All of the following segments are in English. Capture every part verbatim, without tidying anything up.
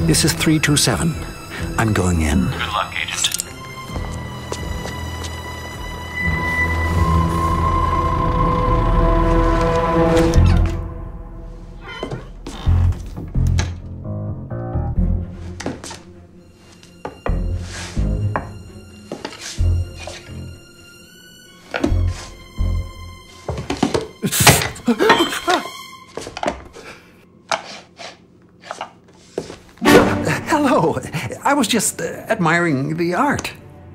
This is three two seven. I'm going in. Good luck, Agent. Hello. I was just uh, admiring the art.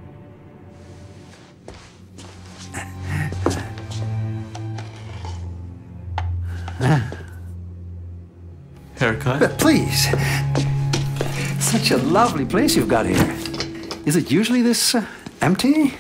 Haircut? But please. Such a lovely place you've got here. Is it usually this uh, empty?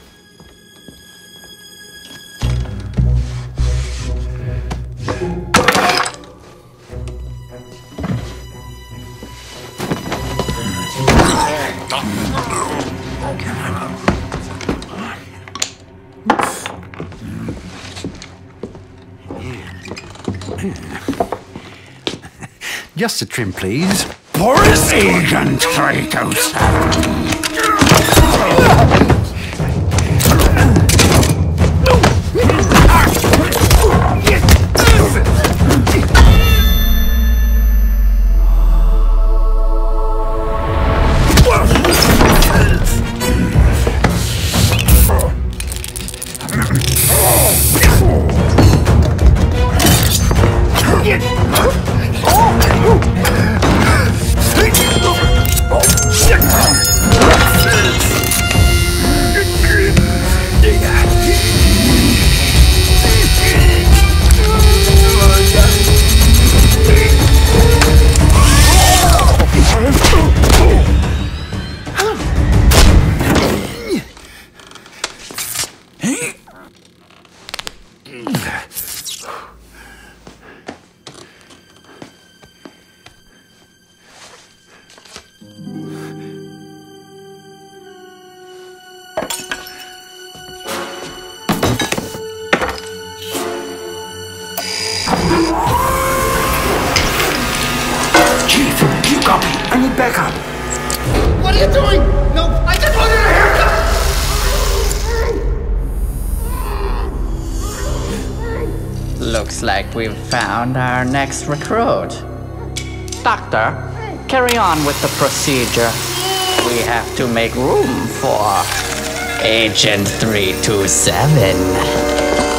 Just a trim, please. Boris Agent three two seven. Chief, you got me. I need backup. What are you doing? No, I just wanted a haircut! Looks like we've found our next recruit. Doctor, carry on with the procedure. We have to make room for Agent three two seven.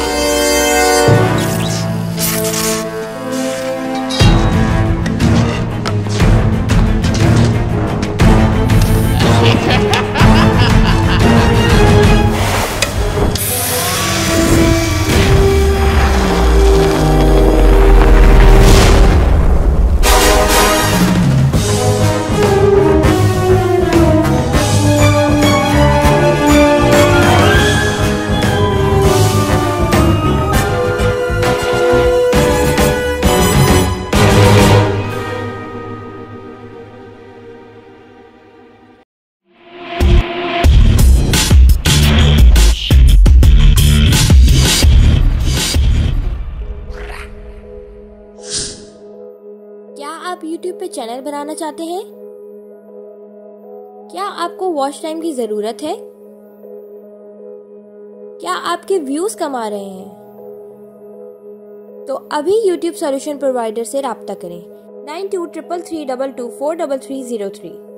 क्या आप YouTube पे channel बनाना चाहते हैं? क्या आपको watch time की जरूरत है? क्या आपके व्यूज कम आ रहे हैं? तो अभी YouTube सॉल्यूशन प्रोवाइडर से राब्ता करें nine two three three three two two four three three zero three.